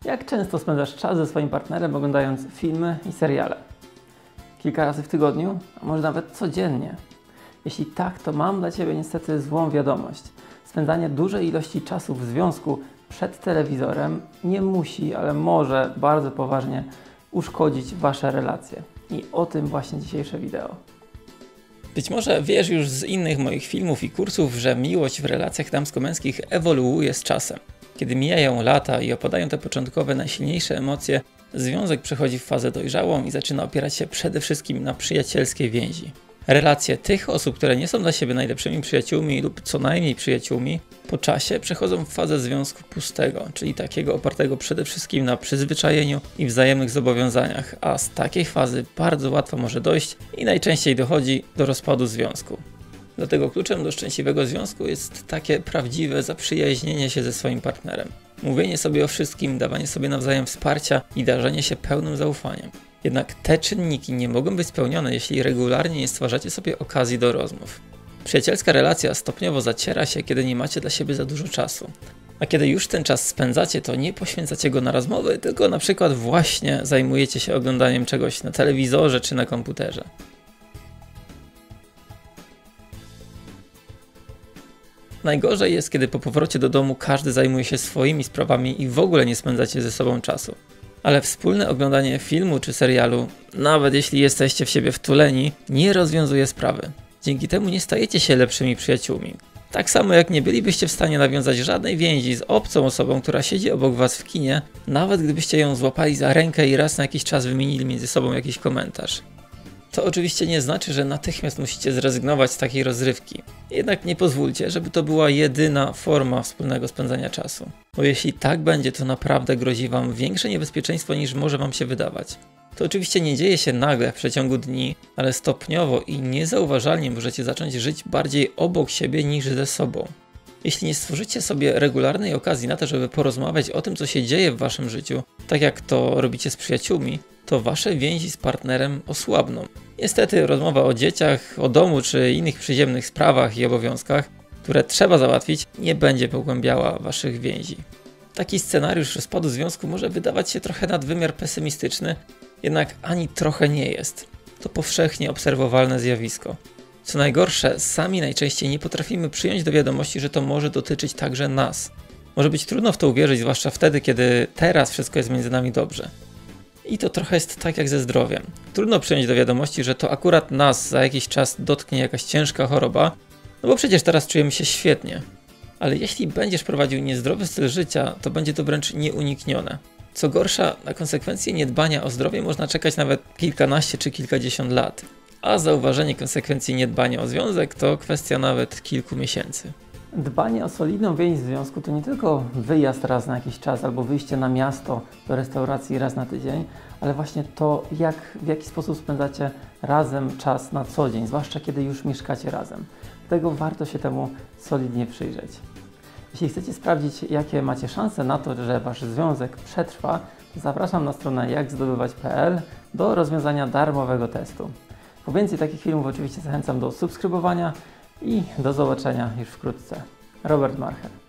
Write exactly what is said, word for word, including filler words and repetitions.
Jak często spędzasz czas ze swoim partnerem oglądając filmy i seriale? Kilka razy w tygodniu, a może nawet codziennie? Jeśli tak, to mam dla Ciebie niestety złą wiadomość. Spędzanie dużej ilości czasu w związku przed telewizorem nie musi, ale może bardzo poważnie uszkodzić Wasze relacje. I o tym właśnie dzisiejsze wideo. Być może wiesz już z innych moich filmów i kursów, że miłość w relacjach damsko-męskich ewoluuje z czasem. Kiedy mijają lata i opadają te początkowe, najsilniejsze emocje, związek przechodzi w fazę dojrzałą i zaczyna opierać się przede wszystkim na przyjacielskiej więzi. Relacje tych osób, które nie są dla siebie najlepszymi przyjaciółmi lub co najmniej przyjaciółmi, po czasie przechodzą w fazę związku pustego, czyli takiego opartego przede wszystkim na przyzwyczajeniu i wzajemnych zobowiązaniach, a z takiej fazy bardzo łatwo może dojść i najczęściej dochodzi do rozpadu związku. Dlatego kluczem do szczęśliwego związku jest takie prawdziwe zaprzyjaźnienie się ze swoim partnerem. Mówienie sobie o wszystkim, dawanie sobie nawzajem wsparcia i darzenie się pełnym zaufaniem. Jednak te czynniki nie mogą być spełnione, jeśli regularnie nie stwarzacie sobie okazji do rozmów. Przyjacielska relacja stopniowo zaciera się, kiedy nie macie dla siebie za dużo czasu. A kiedy już ten czas spędzacie, to nie poświęcacie go na rozmowy, tylko na przykład właśnie zajmujecie się oglądaniem czegoś na telewizorze czy na komputerze. Najgorzej jest, kiedy po powrocie do domu każdy zajmuje się swoimi sprawami i w ogóle nie spędzacie ze sobą czasu. Ale wspólne oglądanie filmu czy serialu, nawet jeśli jesteście w siebie wtuleni, nie rozwiązuje sprawy. Dzięki temu nie stajecie się lepszymi przyjaciółmi. Tak samo jak nie bylibyście w stanie nawiązać żadnej więzi z obcą osobą, która siedzi obok was w kinie, nawet gdybyście ją złapali za rękę i raz na jakiś czas wymienili między sobą jakiś komentarz. To oczywiście nie znaczy, że natychmiast musicie zrezygnować z takiej rozrywki. Jednak nie pozwólcie, żeby to była jedyna forma wspólnego spędzania czasu. Bo jeśli tak będzie, to naprawdę grozi wam większe niebezpieczeństwo niż może wam się wydawać. To oczywiście nie dzieje się nagle w przeciągu dni, ale stopniowo i niezauważalnie możecie zacząć żyć bardziej obok siebie niż ze sobą. Jeśli nie stworzycie sobie regularnej okazji na to, żeby porozmawiać o tym, co się dzieje w waszym życiu, tak jak to robicie z przyjaciółmi, to wasze więzi z partnerem osłabną. Niestety rozmowa o dzieciach, o domu czy innych przyziemnych sprawach i obowiązkach, które trzeba załatwić, nie będzie pogłębiała waszych więzi. Taki scenariusz rozpadu związku może wydawać się trochę nadwymiar pesymistyczny, jednak ani trochę nie jest. To powszechnie obserwowalne zjawisko. Co najgorsze, sami najczęściej nie potrafimy przyjąć do wiadomości, że to może dotyczyć także nas. Może być trudno w to uwierzyć, zwłaszcza wtedy, kiedy teraz wszystko jest między nami dobrze. I to trochę jest tak jak ze zdrowiem. Trudno przyjąć do wiadomości, że to akurat nas za jakiś czas dotknie jakaś ciężka choroba, no bo przecież teraz czujemy się świetnie. Ale jeśli będziesz prowadził niezdrowy styl życia, to będzie to wręcz nieuniknione. Co gorsza, na konsekwencje niedbania o zdrowie można czekać nawet kilkanaście czy kilkadziesiąt lat. A zauważenie konsekwencji niedbania o związek to kwestia nawet kilku miesięcy. Dbanie o solidną więź w związku to nie tylko wyjazd raz na jakiś czas albo wyjście na miasto do restauracji raz na tydzień, ale właśnie to, jak, w jaki sposób spędzacie razem czas na co dzień, zwłaszcza kiedy już mieszkacie razem. Dlatego warto się temu solidnie przyjrzeć. Jeśli chcecie sprawdzić, jakie macie szanse na to, że Wasz związek przetrwa, zapraszam na stronę jak zdobywać kropka p l do rozwiązania darmowego testu. Po więcej takich filmów oczywiście zachęcam do subskrybowania i do zobaczenia już wkrótce. Robert Marchel.